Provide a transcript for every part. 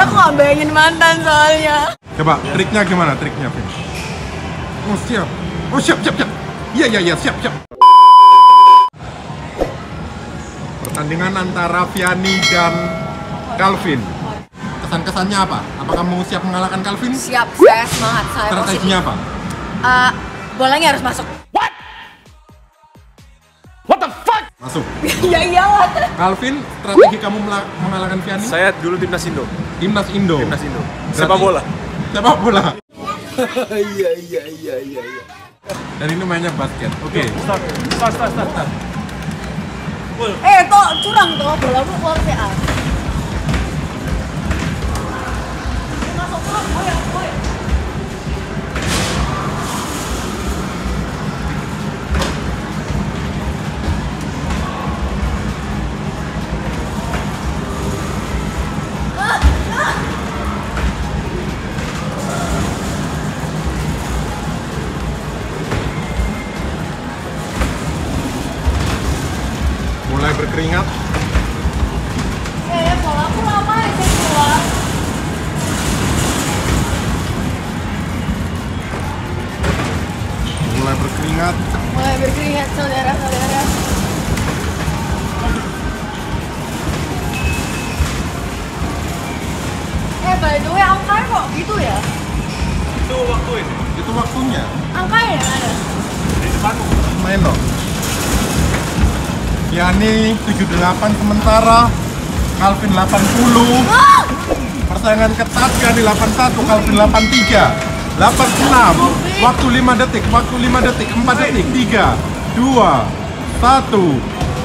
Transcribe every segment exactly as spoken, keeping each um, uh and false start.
aku nggak bayangin mantan soalnya. Coba triknya gimana? Triknya, Vin? Oh siap. Oh siap, siap, siap. Iya, iya, iya, siap, siap. Pertandingan antara Vianney dan Calvin. Kesan-kesannya apa? Apa kamu siap mengalahkan Calvin? Siap, saya semangat. Saya Strateginya apa? Uh, bolanya harus masuk. What? What the fuck? Masuk. Ya iyalah. Calvin, strategi kamu mengalahkan Vianney? Saya dulu timnas Indo. Timnas Indo. Timnas Indo. Sepak bola. Sepak bola. Iya iya iya iya iya. Dan ini mainnya basket. Oke. Okay. Start. Start start start. start. Eh, kok curang tuh bola lu keluar sih ah. Masuk masuk. Oh ya, oh ya. Mulai berkeringat. Eh, bola aku lama ya saya keluar. Mulai berkeringat. Mulai berkeringat saudara-saudara. Eh, by the way, angkanya kok gitu ya? Itu waktu ini. Itu waktunya. Angkanya yang ada. Di depanmu. Main loh. Vianney tujuh puluh delapan sementara Calvin delapan puluh. Ah! Persaingan ketat, Vianney delapan puluh satu, Calvin delapan puluh tiga, delapan puluh enam. Waktu lima detik, waktu lima detik, empat detik, tiga, dua, satu.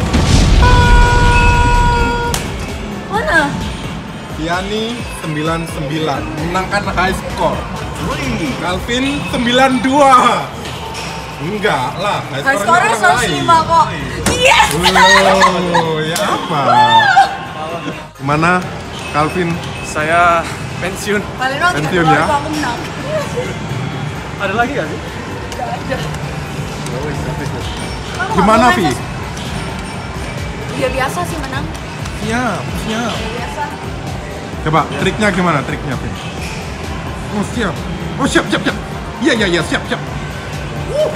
Mana? Vianney sembilan puluh sembilan menangkan high score. Calvin sembilan puluh dua. Enggak lah, high High score-nya score-nya orang seratus lain. lima kok. Yes! Oh, ya apa? Gimana, Calvin? Saya pensiun. Paling nanti Pensiun kan ya? kalau aku menang. Ada lagi nggak sih? Gak ada. Kamu Gimana, nggak mau Vi? main, Sis? Ya biasa sih menang. Siap, siap. Ya biasa. Coba triknya gimana? Triknya, Vin? Oh siap. Oh siap, siap, siap. Iya, iya, iya, siap, siap. Uh.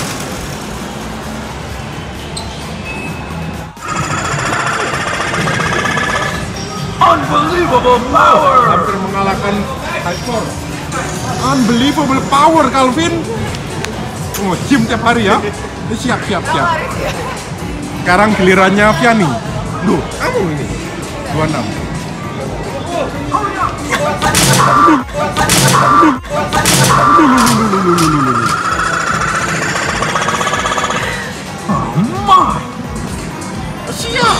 Unbelievable power. Hampir mengalahkan high score. Unbelievable power, Calvin. Oh, gym tiap hari ya? Ini siap, siap, siap. Sekarang gilirannya Vianney. Duh, kamu ini. dua puluh enam. Siap.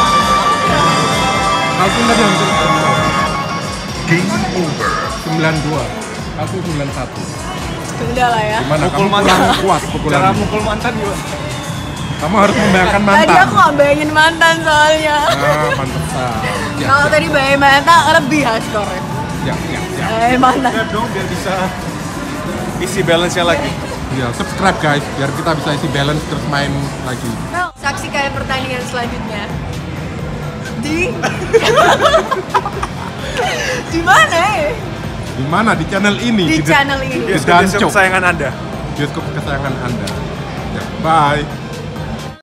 Calvin tadi hampir Game over. sembilan dua. Calvin sembilan satu. Udah lah ya. Gimana? Mukul Kamu mantan. kurang kuat pukulan. Cara mukul mantan juga. Kamu harus membayangkan Tadi mantan. aku nggak bayangin mantan soalnya. Ah, pantesan. Siap, Kalau siap, tadi bayangin mantan lebih high score. siap, siap, siap. Eh mantan. Subscribe dong biar bisa isi balance-nya lagi. Ya, subscribe guys, biar kita bisa isi balance terus main lagi. Saksikan pertandingan selanjutnya. Di di mana? ya? Di mana? Di channel ini. Di The- channel ini. Bioskop Danco. kesayangan Anda. Bioskop kesayangan Anda. Ya, bye.